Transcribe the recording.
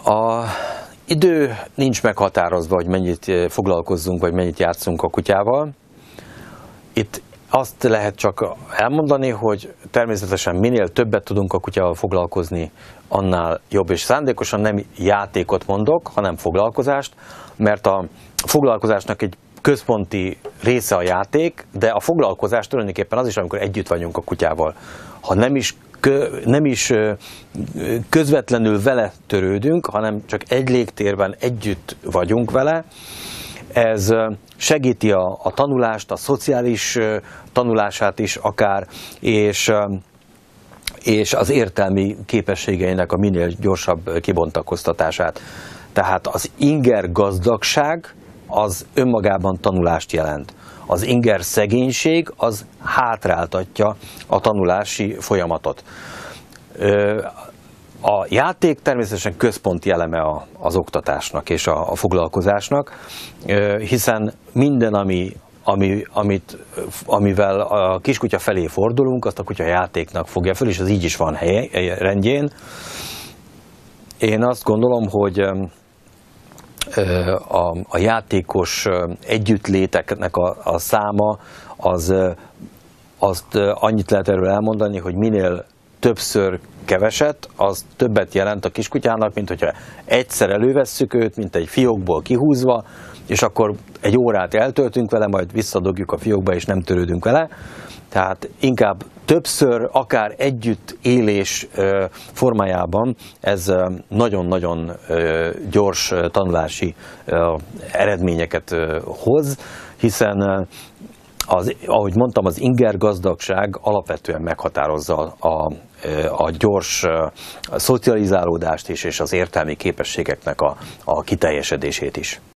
A idő nincs meghatározva, hogy mennyit foglalkozzunk, vagy mennyit játszunk a kutyával. Itt azt lehet csak elmondani, hogy természetesen minél többet tudunk a kutyával foglalkozni, annál jobb, és szándékosan nem játékot mondok, hanem foglalkozást, mert a foglalkozásnak egy központi része a játék, de a foglalkozás tulajdonképpen az is, amikor együtt vagyunk a kutyával. Ha nem is közvetlenül vele törődünk, hanem csak egy légtérben együtt vagyunk vele. Ez segíti a tanulást, a szociális tanulását is akár, és az értelmi képességeinek a minél gyorsabb kibontakoztatását. Tehát az inger gazdagság az önmagában tanulást jelent. Az inger szegénység az hátráltatja a tanulási folyamatot. A játék természetesen központi eleme az oktatásnak és a foglalkozásnak, hiszen minden, amivel a kiskutya felé fordulunk, azt a kutya játéknak fogja fel, és az így is van rendjén. Én azt gondolom, hogy a játékos együttléteknek a száma, azt annyit lehet erről elmondani, hogy minél többször keveset, az többet jelent a kiskutyának, mint hogyha egyszer elővesszük őt, mint egy fiókból kihúzva, és akkor egy órát eltöltünk vele, majd visszadobjuk a fiókba, és nem törődünk vele. Tehát inkább többször, akár együtt élés formájában ez nagyon-nagyon gyors tanulási eredményeket hoz, hiszen ahogy mondtam, az inger gazdagság alapvetően meghatározza a gyors szocializálódást is, és az értelmi képességeknek a kiteljesedését is.